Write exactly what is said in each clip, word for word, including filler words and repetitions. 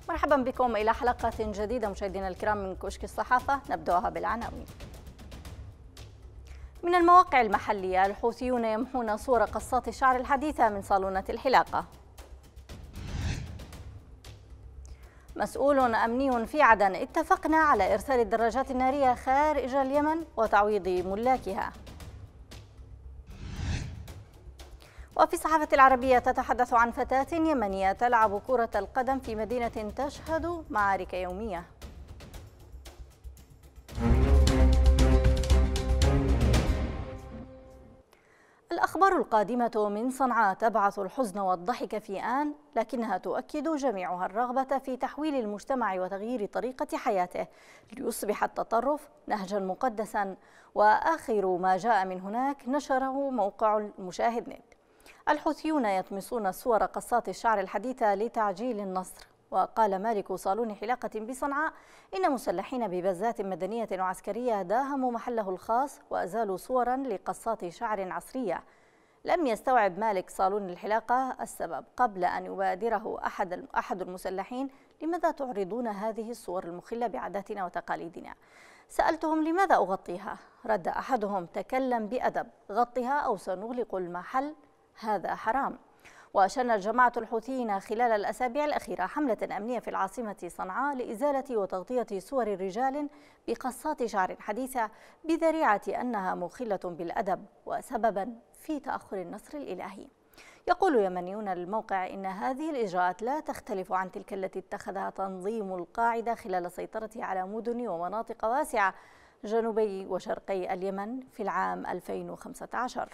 مرحبا بكم إلى حلقة جديدة مشاهدينا الكرام من كشك الصحافة، نبدأها بالعناوين. من المواقع المحلية، الحوثيون يمحون صور قصات الشعر الحديثة من صالونة الحلاقة. مسؤول أمني في عدن: اتفقنا على إرسال الدراجات النارية خارج اليمن وتعويض ملاكها. وفي الصحافة العربية، تتحدث عن فتاة يمنية تلعب كرة القدم في مدينة تشهد معارك يومية. الأخبار القادمة من صنعاء تبعث الحزن والضحك في آن، لكنها تؤكد جميعها الرغبة في تحويل المجتمع وتغيير طريقة حياته ليصبح التطرف نهجا مقدسا. وآخر ما جاء من هناك نشره موقع المشاهد نت. الحوثيون يطمسون صور قصات الشعر الحديثة لتعجيل النصر. وقال مالك صالون حلاقة بصنعاء إن مسلحين ببزات مدنية وعسكرية داهموا محله الخاص وأزالوا صورا لقصات شعر عصرية. لم يستوعب مالك صالون الحلاقة السبب قبل أن يبادره أحد أحد المسلحين: لماذا تعرضون هذه الصور المخلة بعاداتنا وتقاليدنا؟ سألتهم: لماذا أغطيها؟ رد أحدهم: تكلم بأدب، غطها أو سنغلق المحل، هذا حرام. وشنت جماعة الحوثيين خلال الأسابيع الأخيرة حملة أمنية في العاصمة صنعاء لإزالة وتغطية صور رجال بقصات شعر حديثة بذريعة أنها مخلة بالأدب وسببا في تأخر النصر الإلهي. يقول يمنيون للموقع إن هذه الإجراءات لا تختلف عن تلك التي اتخذها تنظيم القاعدة خلال سيطرته على مدن ومناطق واسعة جنوبي وشرقي اليمن في العام ألفين وخمسة عشر.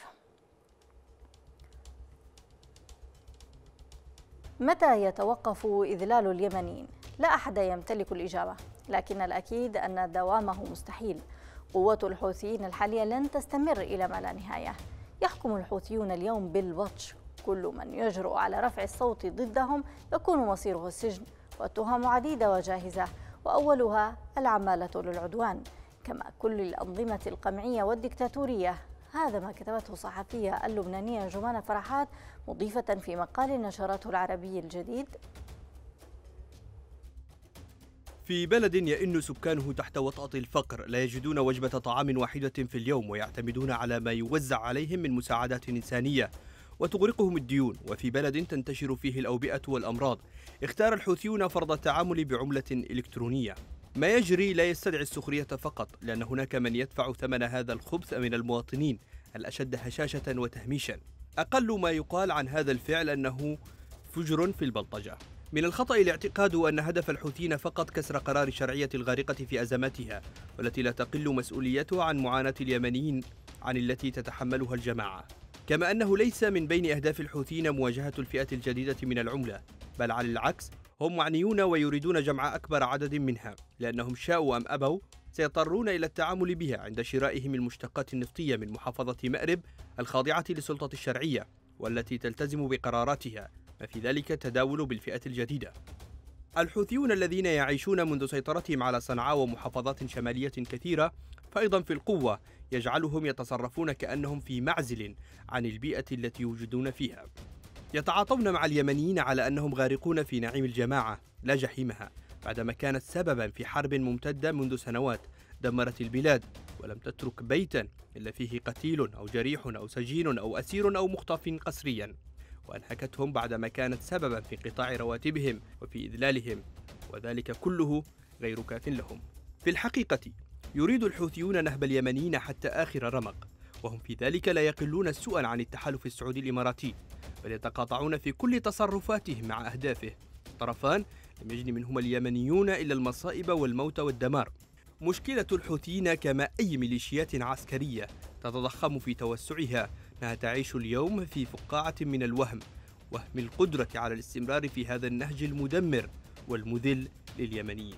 متى يتوقف إذلال اليمنيين؟ لا أحد يمتلك الإجابة، لكن الأكيد أن دوامه مستحيل. قوة الحوثيين الحالية لن تستمر إلى ما لا نهاية. يحكم الحوثيون اليوم بالبطش، كل من يجرؤ على رفع الصوت ضدهم يكون مصيره السجن، والتهم عديدة وجاهزة، وأولها العمالة للعدوان، كما كل الأنظمة القمعية والدكتاتورية. هذا ما كتبته الصحفية اللبنانية جمانة فرحات، مضيفة في مقال نشرته العربي الجديد: في بلد يئن سكانه تحت وطأة الفقر لا يجدون وجبة طعام واحدة في اليوم، ويعتمدون على ما يوزع عليهم من مساعدات إنسانية وتغرقهم الديون، وفي بلد تنتشر فيه الأوبئة والأمراض، اختار الحوثيون فرض التعامل بعملة إلكترونية. ما يجري لا يستدعي السخرية فقط، لأن هناك من يدفع ثمن هذا الخبث من المواطنين الأشد هشاشة وتهميشا. أقل ما يقال عن هذا الفعل أنه فجر في البلطجة. من الخطأ الاعتقاد أن هدف الحوثيين فقط كسر قرار الشرعية الغارقة في أزماتها، والتي لا تقل مسؤوليتها عن معاناة اليمنيين عن التي تتحملها الجماعة. كما أنه ليس من بين أهداف الحوثيين مواجهة الفئة الجديدة من العملة، بل على العكس، هم معنيون ويريدون جمع أكبر عدد منها، لأنهم شاءوا أم أبوا سيضطرون إلى التعامل بها عند شرائهم المشتقات النفطية من محافظة مأرب الخاضعة للسلطة الشرعية والتي تلتزم بقراراتها، ما في ذلك تداول بالفئة الجديدة. الحوثيون الذين يعيشون منذ سيطرتهم على صنعاء ومحافظات شمالية كثيرة فأيضا في القوة يجعلهم يتصرفون كأنهم في معزل عن البيئة التي يوجدون فيها. يتعاطون مع اليمنيين على أنهم غارقون في نعيم الجماعة لا جحيمها، بعدما كانت سببا في حرب ممتدة منذ سنوات دمرت البلاد ولم تترك بيتا إلا فيه قتيل أو جريح أو سجين أو أسير أو مختطف قسريا، وأنهكتهم بعدما كانت سببا في انقطاع رواتبهم وفي إذلالهم، وذلك كله غير كاف لهم. في الحقيقة يريد الحوثيون نهب اليمنيين حتى آخر رمق، وهم في ذلك لا يقلون السؤال عن التحالف السعودي الإماراتي، بل يتقاطعون في كل تصرفاتهم مع أهدافه. طرفان لم يجن منهما اليمنيون إلا المصائب والموت والدمار. مشكلة الحوثيين كما أي ميليشيات عسكرية تتضخم في توسعها أنها تعيش اليوم في فقاعة من الوهم، وهم القدرة على الاستمرار في هذا النهج المدمر والمذل لليمنيين.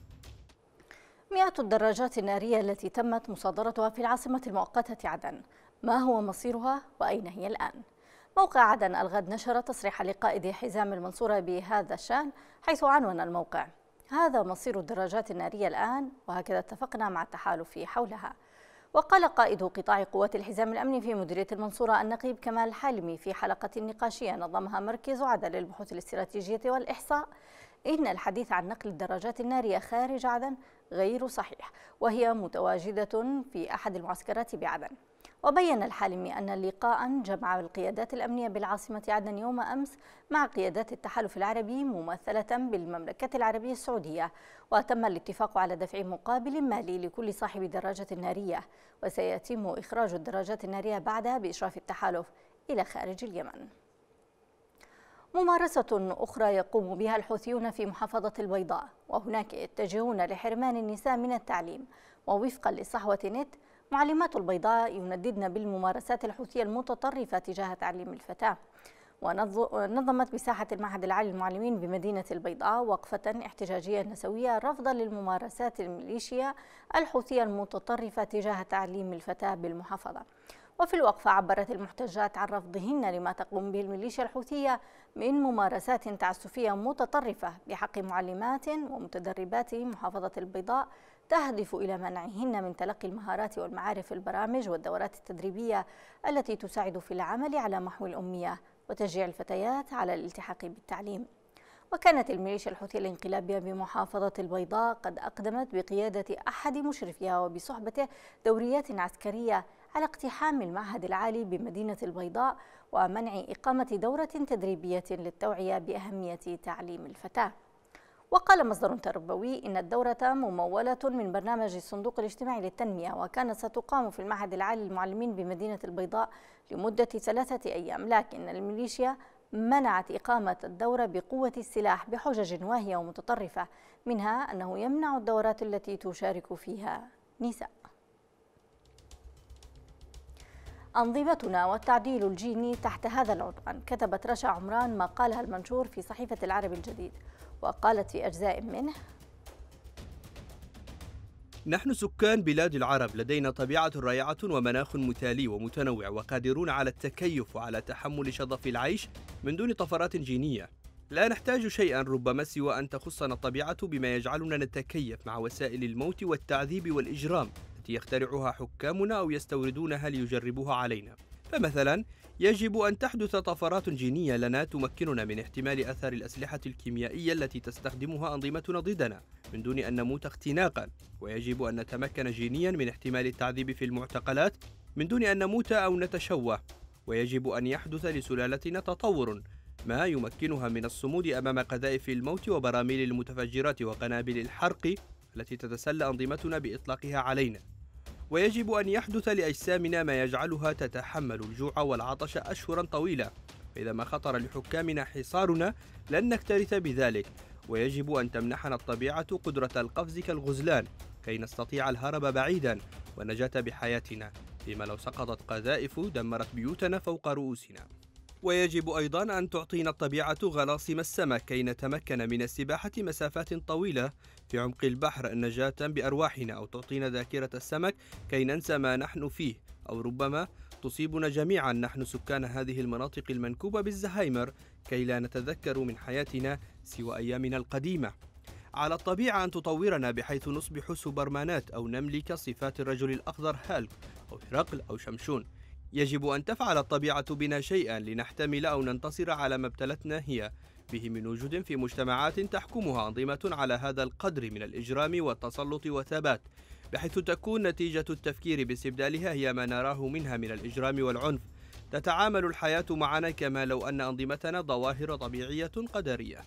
مئات الدراجات النارية التي تمت مصادرتها في العاصمة المؤقتة عدن، ما هو مصيرها وأين هي الآن؟ موقع عدن الغد نشر تصريح لقائد حزام المنصورة بهذا الشأن، حيث عنون الموقع: هذا مصير الدراجات النارية الآن، وهكذا اتفقنا مع التحالف حولها. وقال قائد قطاع قوات الحزام الأمني في مديرية المنصورة النقيب كمال حلمي في حلقة نقاشية نظمها مركز عدن للبحوث الاستراتيجية والإحصاء إن الحديث عن نقل الدراجات النارية خارج عدن غير صحيح، وهي متواجدة في أحد المعسكرات بعدن. وبين الحالمي أن لقاء جمع القيادات الأمنية بالعاصمة عدن يوم أمس مع قيادات التحالف العربي ممثلة بالمملكة العربية السعودية، وتم الاتفاق على دفع مقابل مالي لكل صاحب دراجة نارية، وسيتم إخراج الدراجات النارية بعدها بإشراف التحالف إلى خارج اليمن. ممارسة أخرى يقوم بها الحوثيون في محافظة البيضاء، وهناك يتجهون لحرمان النساء من التعليم. ووفقا لصحوة نت، معلمات البيضاء ينددن بالممارسات الحوثية المتطرفة تجاه تعليم الفتاة. ونظمت بساحة المعهد العالي للمعلمين بمدينة البيضاء وقفة احتجاجية نسوية رفضا للممارسات الميليشيا الحوثية المتطرفة تجاه تعليم الفتاة بالمحافظة. وفي الوقفة عبرت المحتجات عن رفضهن لما تقوم به الميليشيا الحوثية من ممارسات تعسفية متطرفة بحق معلمات ومتدربات محافظة البيضاء تهدف إلى منعهن من تلقي المهارات والمعارف البرامج والدورات التدريبية التي تساعد في العمل على محو الأمية وتشجيع الفتيات على الالتحاق بالتعليم. وكانت الميليشيا الحوثية الانقلابية بمحافظة البيضاء قد أقدمت بقيادة أحد مشرفيها وبصحبته دوريات عسكرية على اقتحام المعهد العالي بمدينة البيضاء ومنع إقامة دورة تدريبية للتوعية بأهمية تعليم الفتاة. وقال مصدر تربوي إن الدورة ممولة من برنامج الصندوق الاجتماعي للتنمية، وكانت ستقام في المعهد العالي للمعلمين بمدينة البيضاء لمدة ثلاثة أيام، لكن الميليشيا منعت إقامة الدورة بقوة السلاح بحجج واهية ومتطرفة، منها أنه يمنع الدورات التي تشارك فيها نساء. أنظمتنا والتعديل الجيني تحت هذا العنوان، كتبت رشا عمران مقالها المنشور في صحيفة العرب الجديد، وقالت في أجزاء منه: نحن سكان بلاد العرب لدينا طبيعة رائعة ومناخ مثالي ومتنوع، وقادرون على التكيف وعلى تحمل شظف العيش من دون طفرات جينية. لا نحتاج شيئا ربما سوى أن تخصنا الطبيعة بما يجعلنا نتكيف مع وسائل الموت والتعذيب والإجرام التي يخترعها حكامنا أو يستوردونها ليجربوها علينا. فمثلا يجب أن تحدث طفرات جينية لنا تمكننا من احتمال أثر الأسلحة الكيميائية التي تستخدمها أنظمتنا ضدنا من دون أن نموت اختناقا، ويجب أن نتمكن جينيا من احتمال التعذيب في المعتقلات من دون أن نموت أو نتشوه، ويجب أن يحدث لسلالتنا تطور ما يمكنها من الصمود أمام قذائف الموت وبراميل المتفجرات وقنابل الحرق التي تتسلى أنظمتنا بإطلاقها علينا، ويجب أن يحدث لأجسامنا ما يجعلها تتحمل الجوع والعطش أشهرا طويلة، فإذا ما خطر لحكامنا حصارنا لن نكترث بذلك، ويجب أن تمنحنا الطبيعة قدرة القفز كالغزلان كي نستطيع الهرب بعيدا والنجاة بحياتنا، فيما لو سقطت قذائف دمرت بيوتنا فوق رؤوسنا. ويجب أيضا أن تعطينا الطبيعة غلاصم السمك كي نتمكن من السباحة مسافات طويلة في عمق البحر نجاة بأرواحنا، أو تعطينا ذاكرة السمك كي ننسى ما نحن فيه، أو ربما تصيبنا جميعا نحن سكان هذه المناطق المنكوبة بالزهايمر كي لا نتذكر من حياتنا سوى أيامنا القديمة. على الطبيعة أن تطورنا بحيث نصبح سوبرمانات أو نملك صفات الرجل الأخضر هالك أو هرقل أو شمشون. يجب أن تفعل الطبيعة بنا شيئا لنحتمل أو ننتصر على ما ابتلتنا هي به من وجود في مجتمعات تحكمها أنظمة على هذا القدر من الإجرام والتسلط والثبات، بحيث تكون نتيجة التفكير باستبدالها هي ما نراه منها من الإجرام والعنف. تتعامل الحياة معنا كما لو أن أنظمتنا ظواهر طبيعية قدرية.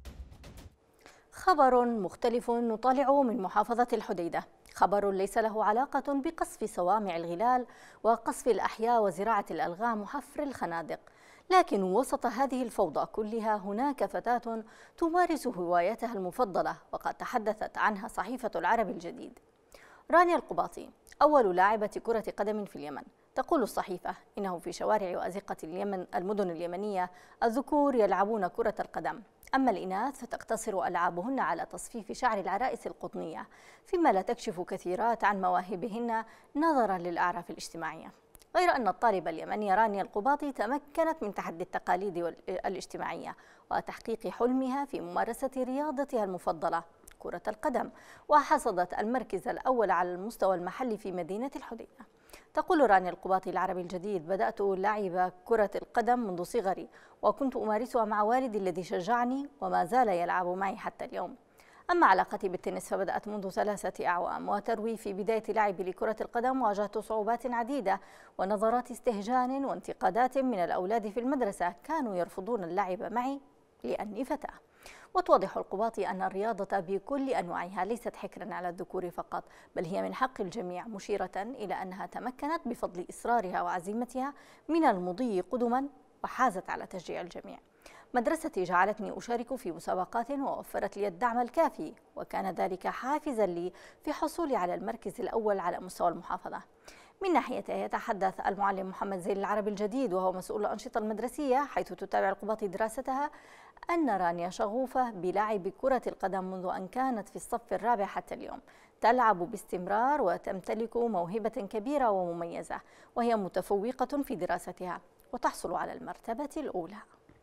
خبر مختلف نطالعه من محافظة الحديدة، خبر ليس له علاقة بقصف صوامع الغلال وقصف الأحياء وزراعة الألغام وحفر الخنادق، لكن وسط هذه الفوضى كلها هناك فتاة تمارس هوايتها المفضلة، وقد تحدثت عنها صحيفة العرب الجديد. رانيا القباطي أول لاعبة كرة قدم في اليمن. تقول الصحيفة إنه في شوارع وأزقة اليمن المدن اليمنية الذكور يلعبون كرة القدم، أما الإناث فتقتصر ألعابهن على تصفيف شعر العرائس القطنية، فيما لا تكشف كثيرات عن مواهبهن نظرا للأعراف الاجتماعية. غير أن الطالبة اليمنية رانيا القباطي تمكنت من تحدي التقاليد الاجتماعية وتحقيق حلمها في ممارسة رياضتها المفضلة كرة القدم، وحصدت المركز الأول على المستوى المحلي في مدينة الحديدة. تقول رانيا القباطي العربي الجديد: بدأت لعب كرة القدم منذ صغري، وكنت أمارسها مع والدي الذي شجعني وما زال يلعب معي حتى اليوم. أما علاقتي بالتنس فبدأت منذ ثلاثة أعوام، وتروي في بداية لعبي لكرة القدم واجهت صعوبات عديدة ونظرات استهجان وانتقادات من الأولاد في المدرسة، كانوا يرفضون اللعب معي لأني فتاة. وتوضح القباطي أن الرياضة بكل أنواعها ليست حكرا على الذكور فقط، بل هي من حق الجميع، مشيرة إلى أنها تمكنت بفضل إصرارها وعزيمتها من المضي قدما وحازت على تشجيع الجميع. مدرستي جعلتني أشارك في مسابقات ووفرت لي الدعم الكافي، وكان ذلك حافزا لي في حصولي على المركز الأول على مستوى المحافظة. من ناحيته يتحدث المعلم محمد زين العربي الجديد وهو مسؤول الأنشطة المدرسية، حيث تتابع القباطي دراستها، أن رانيا شغوفة بلعب كرة القدم منذ أن كانت في الصف الرابع حتى اليوم، تلعب باستمرار وتمتلك موهبة كبيرة ومميزة، وهي متفوقة في دراستها وتحصل على المرتبة الأولى.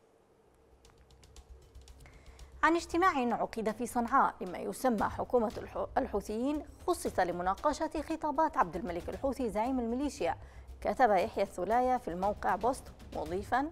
عن اجتماع عقد في صنعاء لما يسمى حكومة الحوثيين خصص لمناقشة خطابات عبد الملك الحوثي زعيم الميليشيا، كتب يحيى الثلاية في الموقع بوست مضيفا: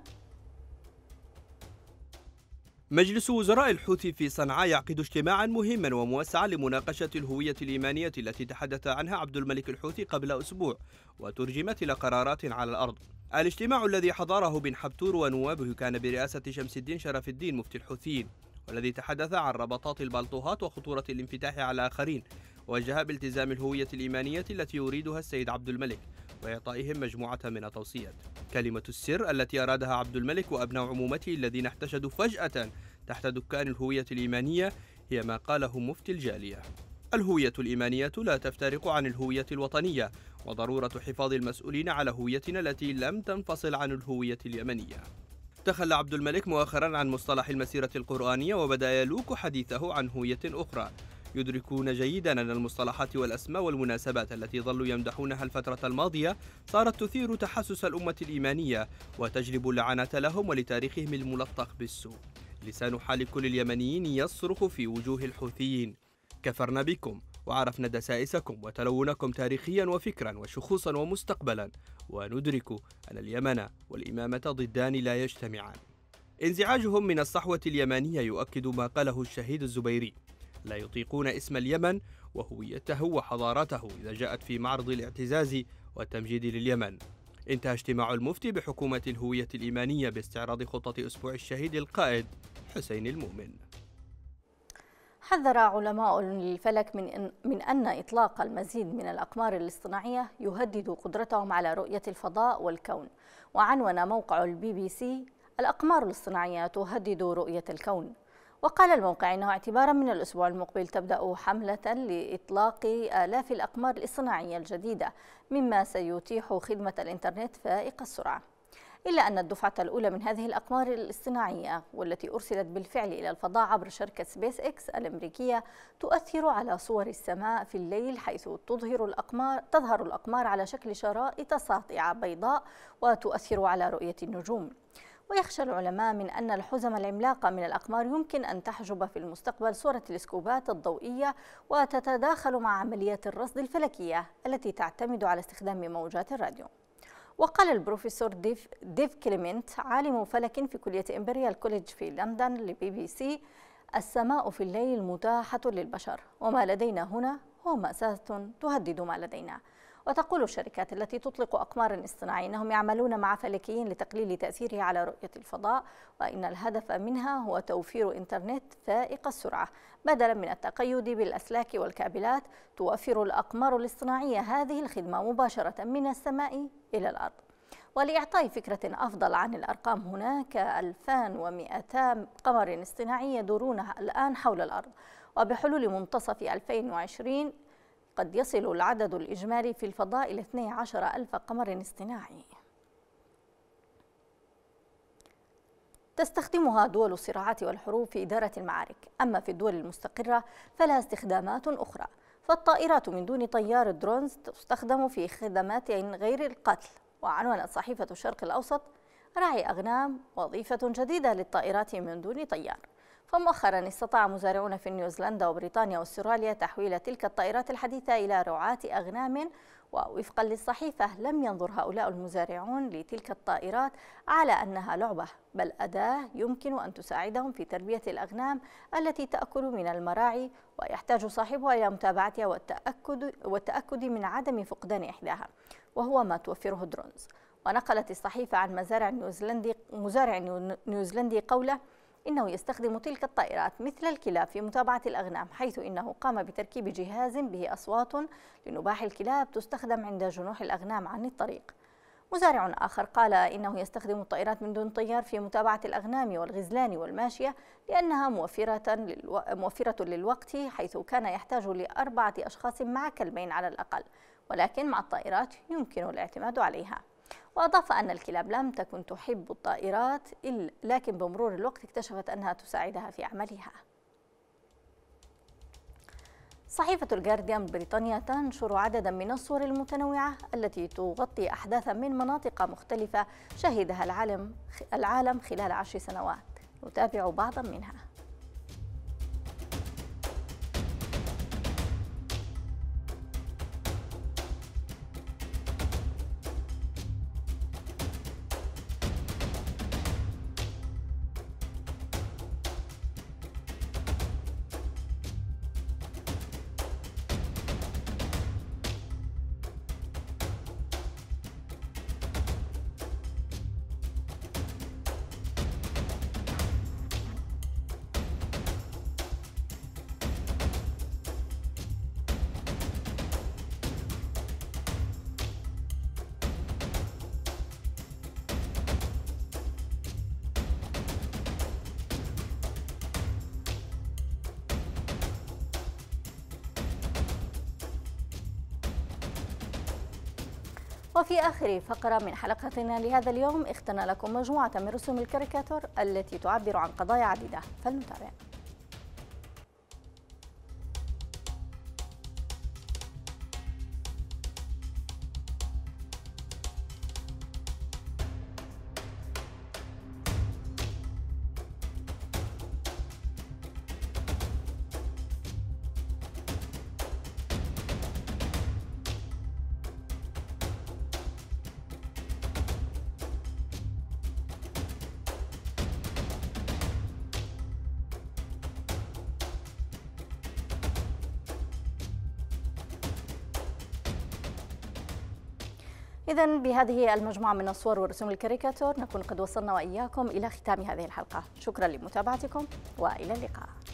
مجلس وزراء الحوثي في صنعاء يعقد اجتماعا مهما وموسعا لمناقشة الهوية الإيمانية التي تحدث عنها عبد الملك الحوثي قبل أسبوع وترجمت إلى قرارات على الأرض. الاجتماع الذي حضره بن حبتور ونوابه كان برئاسة شمس الدين شرف الدين مفتي الحوثيين، والذي تحدث عن ربطات البلطوهات وخطورة الانفتاح على آخرين، ووجه بالتزام الهوية الإيمانية التي يريدها السيد عبد الملك وإعطائهم مجموعة من التوصيات. كلمة السر التي أرادها عبد الملك وأبناء عمومته الذين احتشدوا فجأة تحت دكان الهوية الإيمانية هي ما قاله مفتي الجالية: الهوية الإيمانية لا تفترق عن الهوية الوطنية، وضرورة حفاظ المسؤولين على هويتنا التي لم تنفصل عن الهوية اليمنية. تخلى عبد الملك مؤخرا عن مصطلح المسيرة القرآنية وبدأ يلوك حديثه عن هوية أخرى. يدركون جيدا أن المصطلحات والأسماء والمناسبات التي ظلوا يمدحونها الفترة الماضية صارت تثير تحسس الأمة الإيمانية وتجلب اللعنة لهم ولتاريخهم الملطخ بالسوء. لسان حال كل اليمنيين يصرخ في وجوه الحوثيين: كفرنا بكم وعرفنا دسائسكم وتلونكم تاريخيا وفكرا وشخوصا ومستقبلا، وندرك أن اليمن والإمامة ضدان لا يجتمعان. انزعاجهم من الصحوة اليمانية يؤكد ما قاله الشهيد الزبيري: لا يطيقون اسم اليمن وهويته وحضارته إذا جاءت في معرض الاعتزاز والتمجيد لليمن. انتهى اجتماع المفتي بحكومة الهوية الإيمانية باستعراض خطة أسبوع الشهيد القائد حسين المؤمن. حذر علماء الفلك من إن من أن إطلاق المزيد من الأقمار الاصطناعية يهدد قدرتهم على رؤية الفضاء والكون. وعنون موقع البي بي سي: الأقمار الاصطناعية تهدد رؤية الكون. وقال الموقع إنه اعتبارا من الأسبوع المقبل تبدأ حملة لإطلاق آلاف الأقمار الاصطناعية الجديدة، مما سيتيح خدمة الإنترنت فائق السرعة. إلا أن الدفعة الأولى من هذه الأقمار الاصطناعية والتي أرسلت بالفعل إلى الفضاء عبر شركة سبيس إكس الأمريكية تؤثر على صور السماء في الليل، حيث تظهر الأقمار تظهر الأقمار على شكل شرائط ساطعة بيضاء وتؤثر على رؤية النجوم. ويخشى العلماء من أن الحزم العملاقة من الأقمار يمكن أن تحجب في المستقبل صور التلسكوبات الضوئية وتتداخل مع عمليات الرصد الفلكية التي تعتمد على استخدام موجات الراديو. وقال البروفيسور ديف, ديف كليمنت عالم فلك في كلية إمبريال كوليدج في لندن لبي بي سي: السماء في الليل متاحة للبشر، وما لدينا هنا هو مأساة تهدد ما لدينا. وتقول الشركات التي تطلق أقمار اصطناعية أنهم يعملون مع فلكيين لتقليل تأثيرها على رؤية الفضاء، وإن الهدف منها هو توفير إنترنت فائق السرعة بدلا من التقيد بالأسلاك والكابلات. توفر الأقمار الاصطناعية هذه الخدمة مباشرة من السماء إلى الأرض. ولإعطاء فكرة أفضل عن الأرقام، هناك ألفين ومئتين قمر اصطناعي يدورون الآن حول الأرض، وبحلول منتصف ألفين وعشرين قد يصل العدد الإجمالي في الفضاء إلى اثني عشر ألف قمر اصطناعي. تستخدمها دول الصراعات والحروب في إدارة المعارك، أما في الدول المستقرة فلها استخدامات أخرى. فالطائرات من دون طيار الدرونز تستخدم في خدمات غير القتل. وعنونت صحيفة الشرق الأوسط: راعي أغنام وظيفة جديدة للطائرات من دون طيار. فمؤخرا استطاع مزارعون في نيوزيلندا وبريطانيا واستراليا تحويل تلك الطائرات الحديثة إلى رعاة أغنام. ووفقا للصحيفة لم ينظر هؤلاء المزارعون لتلك الطائرات على أنها لعبة، بل أداة يمكن أن تساعدهم في تربية الأغنام التي تأكل من المراعي، ويحتاج صاحبها إلى متابعتها والتأكد, والتأكد من عدم فقدان إحداها، وهو ما توفره درونز. ونقلت الصحيفة عن مزارع نيوزيلندي مزارع نيوزيلندي قوله إنه يستخدم تلك الطائرات مثل الكلاب في متابعة الأغنام، حيث إنه قام بتركيب جهاز به أصوات لنباح الكلاب تستخدم عند جنوح الأغنام عن الطريق. مزارع آخر قال إنه يستخدم الطائرات من دون طيار في متابعة الأغنام والغزلان والماشية لأنها موفرة, للو... موفرة للوقت، حيث كان يحتاج لأربعة أشخاص مع كلبين على الأقل، ولكن مع الطائرات يمكن الاعتماد عليها. وأضاف أن الكلاب لم تكن تحب الطائرات، لكن بمرور الوقت اكتشفت أنها تساعدها في عملها. صحيفة الجارديان البريطانية تنشر عددا من الصور المتنوعة التي تغطي أحداثا من مناطق مختلفة شهدها العالم العالم خلال عشر سنوات. نتابع بعضا منها. وفي آخر فقرة من حلقتنا لهذا اليوم اخترنا لكم مجموعة من رسوم الكاريكاتور التي تعبر عن قضايا عديدة، فلنتابع. إذن بهذه المجموعة من الصور ورسوم الكاريكاتور نكون قد وصلنا وإياكم إلى ختام هذه الحلقة. شكرا لمتابعتكم وإلى اللقاء.